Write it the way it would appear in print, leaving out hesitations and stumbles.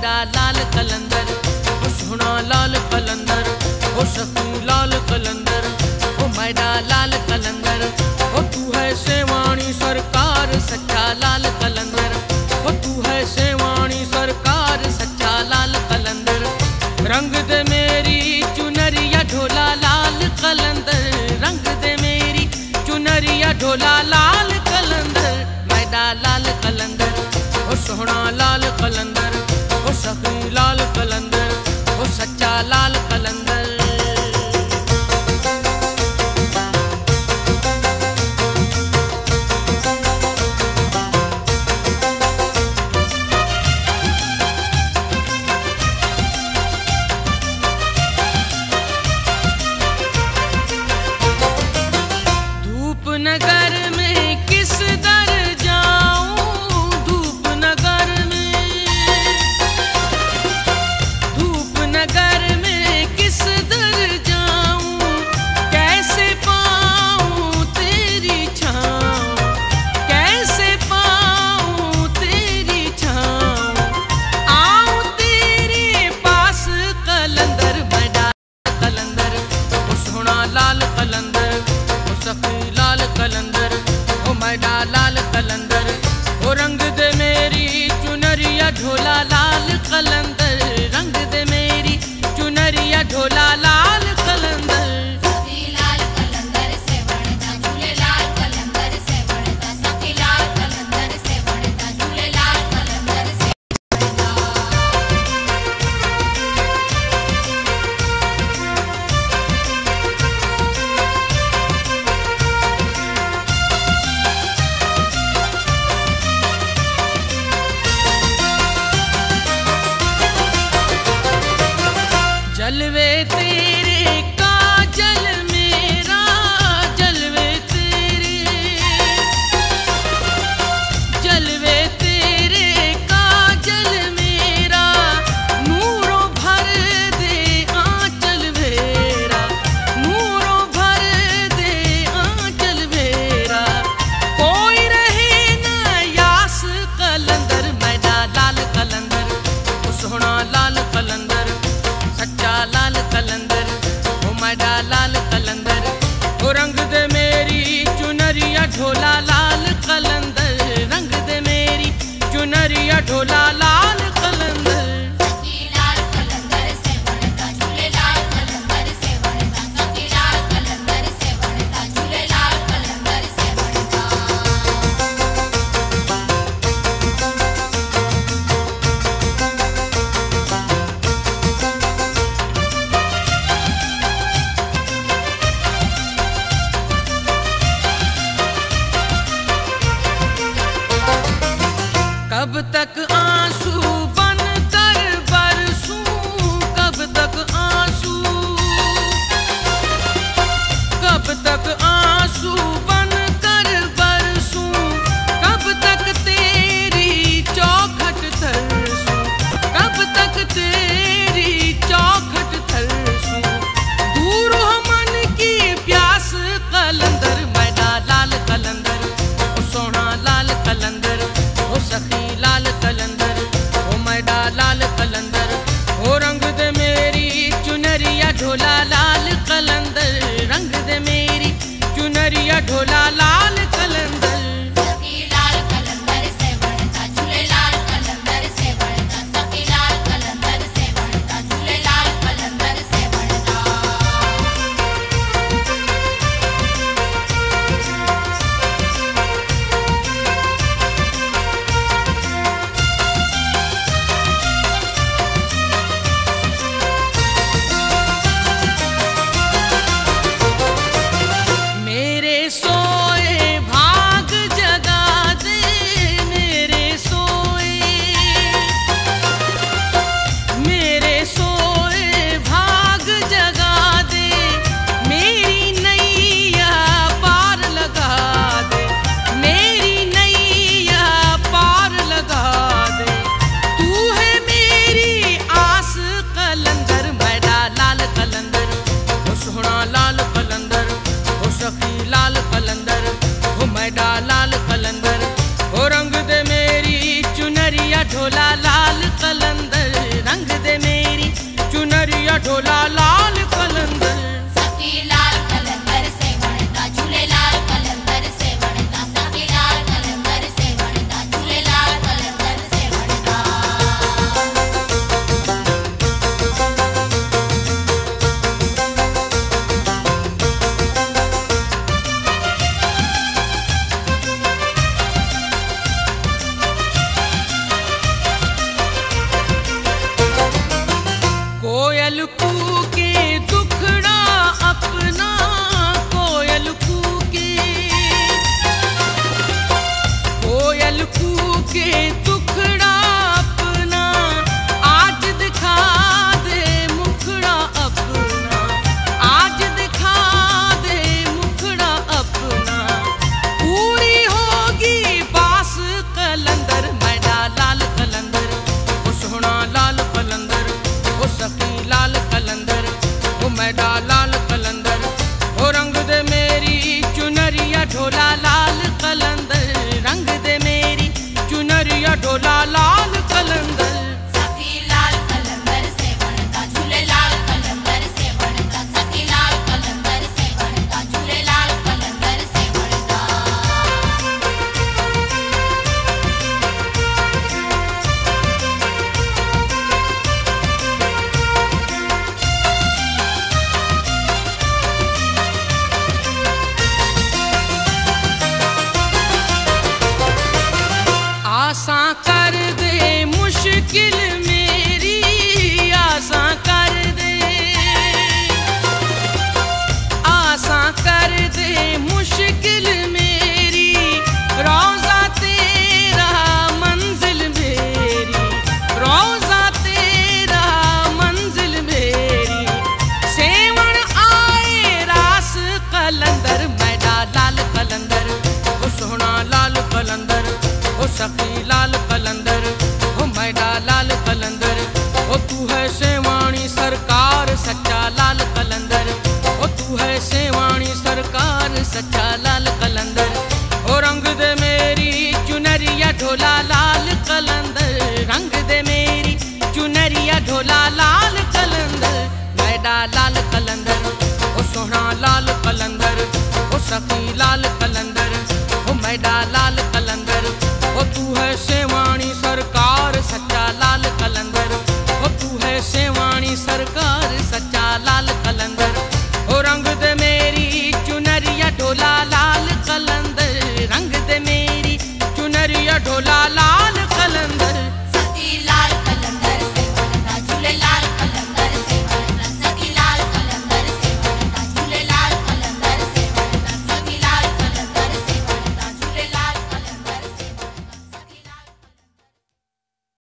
मैडा लाल कलंदर, ओ सोहना लाल कलंदर, ओ सखी लाल कलंदर, ओ मैडा लाल कलंदर, ओ तू है सेवाणी सरकार सच्चा लाल कलंदर, ओ तू है सेवाणी सरकार सच्चा लाल कलंदर। रंग दे मेरी चुनरिया ढोला लाल कलंदर, रंग दे मेरी चुनरिया ढोला लाल कलंदर, मैडा लाल कलंदर, ओ सोहना लाल कलंदर, ओ सखी लाल कलंदर, ओ सच्चा लाल कलंदर। नगर में किस दर जाऊं, धूप नगर में, धूप नगर में किस दर जाऊं, कैसे पाऊं तेरी छाँव, कैसे पाऊं तेरी छाँव, आऊं तेरे पास कलंदर, मैडा कलंदर, ओ सोहना लाल कलंदर, ओ सखी लाल कलंदर, ओ मैडा लाल कलंदर, ओ रंग दे मेरी चुनरिया ढोला लाल कलंदर, रंग दे मेरी चुनरिया ढोला लाल कलंदर। सखी लाल कलंदर से वणता झूले लाल कलंदर से वणता, सखी लाल कलंदर से वणता झूले लाल कलंदर से जलवे तेरे काजल मेरा, जलवे तेरे, जलवे तेरे काजल मेरा, नूरों भर दे आंचल मेरा, नूरों भर दे आंचल मेरा, कोई रहे न यास कलंदर, मैडा लाल कलंदर, ओ सोहना लाल कलंदर, सच्चा लाल कलंदर, ओ मैडा लाल कलंदर, ओ रंग दे मेरी चुनरिया ढोला लाल कलंदर, रंग दे मेरी चुनरिया ढोला लाल कलंदर। सखी लाल कलंदर से वणता झूले लाल कलंदर से वणता, सखी लाल कलंदर से वणता झूले लाल कलंदर से वणता। कब तक आंसू बन कर बरसूं, कब तक आंसू, कब तक आंसू बन कर बरसूं, कब तक तेरी चौखट तरसूं, कब तक तेरी चौखट तरसूं, दूर हो मन की प्यास कलंदर, मैडा लाल कलंदर, ओ सोहना लाल कलंदर, ओ सखी लाल कलंदर, ओ मैडा लाल कलंदर, ओ रंग दे मेरी चुनरिया ढोला लाल कलंदर, रंग दे मेरी चुनरिया ढोला लाल कलंदर। सखी लाल कलंदर से वणता झूले लाल कलंदर से वणता, सखी लाल कलंदर से वणता झूले लाल कलंदर से वणता। भैया ढोला लाल कलंदर, मैडा लाल कलंदर, ओ सोहना लाल कलंदर, ओ सखी लाल कलंदर, ओ मैडा लाल कलंदर।